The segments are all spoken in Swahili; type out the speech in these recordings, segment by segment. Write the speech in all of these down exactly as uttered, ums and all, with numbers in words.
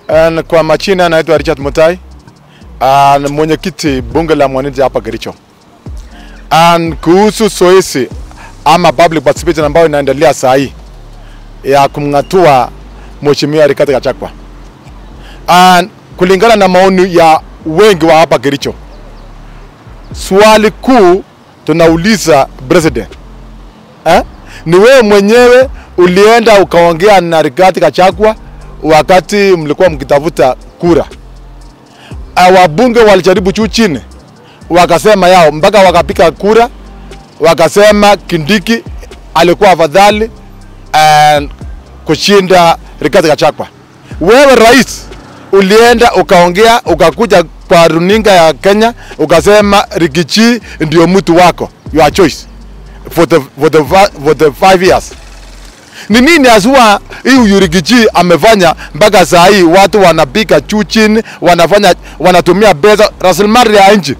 And kwa machina naitwa Richard Mutai, and mwenyekiti bunge la mwananchi hapa Kericho. And kuhusu soesi ama public participation ambayo inaendelea saa hii ya kumngatua Mheshimiwa Ulikataa Gachagua. And kulingana na maoni ya wengi wa hapa Kericho, swali kuu tunauliza president, eh? Ni wewe mwenyewe ulienda ukaongea na Ulikataa Gachagua wakati mlikuwa mkitafuta kura. Wabunge walijaribu juu chini, wakasema yao mpaka wakapika kura, wakasema Kindiki alikuwa afadhali and kushinda Ulikataa Gachagua. Wewe rais ulienda ukaongea, ukakuja kwa runinga ya Kenya ukasema Rigathi ndio mtu wako, your choice for the for the for the five years. Ni nini aswa hii Rigathi amefanya mpaka saa hii watu wanapika juu chini, wanafanya wanatumia pesa rasilimali ya nchi?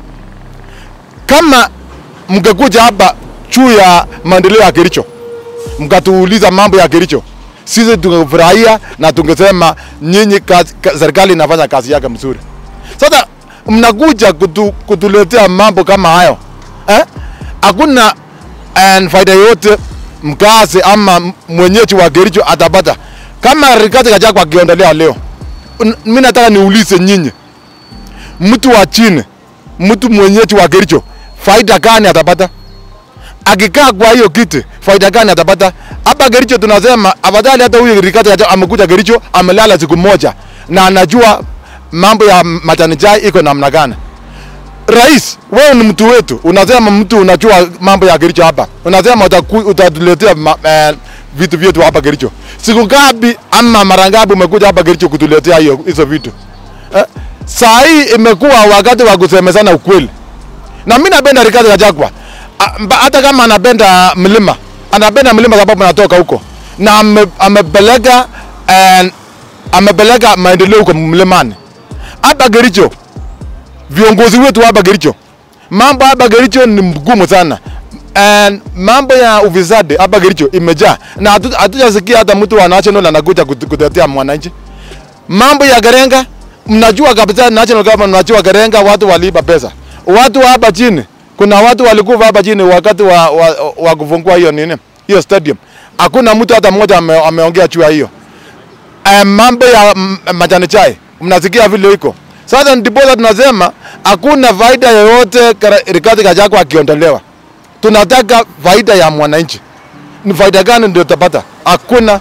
Kama mngekuja hapa juu ya maendeleo ya Kericho, mkatuuliza mambo ya Kericho, sisi tungefurahia na tungesema nyinyi serikali inafanya kazi yake mzuri. Sasa mnakuja kutu, kutuletea mambo kama hayo, eh? Hakuna faida yote mkazi ama mwenyeji wa Kericho atapata kama Ulikataa Gachagua akiondolewa leo. Mimi nataka niulize nyinyi, mtu wa chini, mtu mwenyeji wa Kericho, faida gani atapata? Akikaa kwa hiyo kiti, faida gani atapata? Hapa Kericho tunasema afadhali hata huyu Ulikataa Gachagua amekuja Kericho, amelala siku moja na anajua mambo ya majani chai iko namna gani. Rais, wewe ni mtu wetu, unasema mtu unajua mambo ya Kericho hapa. Unasema utatuletea uh, vitu vyetu hapa Kericho. Siku ngapi ama mara ngapi umekuja hapa Kericho kutuletea hiyo hizo vitu? Eh, saa hii imekuwa wakati wa kusemezana ukweli. Na mimi napenda Ulikataa Gachagua. Hata kama anapenda mlima, anapenda mlima sababu anatoka huko. Na amepeleka uh, amepeleka maendeleo huko mlimani. Hapa Kericho, viongozi wetu hapa Kericho, mambo hapa Kericho ni mgumu sana. And mambo ya ufisadi hapa Kericho imejaa. Na hatujasikia hata mtu wa national anakuja kutetea mwananchi. Mambo ya Karenga, mnajua kabisa national government, mnajua Karenga watu waliiba pesa. Watu hapa chini, kuna watu walikufa hapa chini wakati wa, wa, wa kufungua hiyo nini, hiyo stadium. Hakuna mtu hata mmoja ame, ameongea juu hiyo. Uh, mambo ya majani chai, mnasikia vile iko. Sasa ndipo tunasema hakuna faida yoyote Ulikataa Gachagua akiondolewa. Tunataka faida ya mwananchi. Ni faida gani ndio tutapata? Hakuna.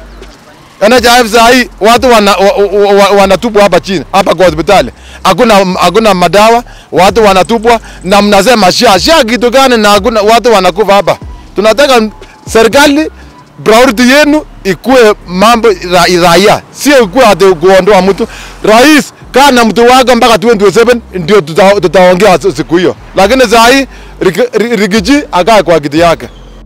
N H I F sahi watu wanatupwa hapa chini, hapa kwa hospitali. Hakuna hakuna madawa, watu wanatupwa na mnasema sha sha kitu gani na hakuna watu wanakufa hapa. Tunataka serikali priority yenu ikue mambo raia, sio ikue hata kuondoa mtu. Rais kana mtu wako mpaka twenty twenty-seven ndio tutaongea siku hiyo. Lakini sahi Rigathi akae kwa kiti yake.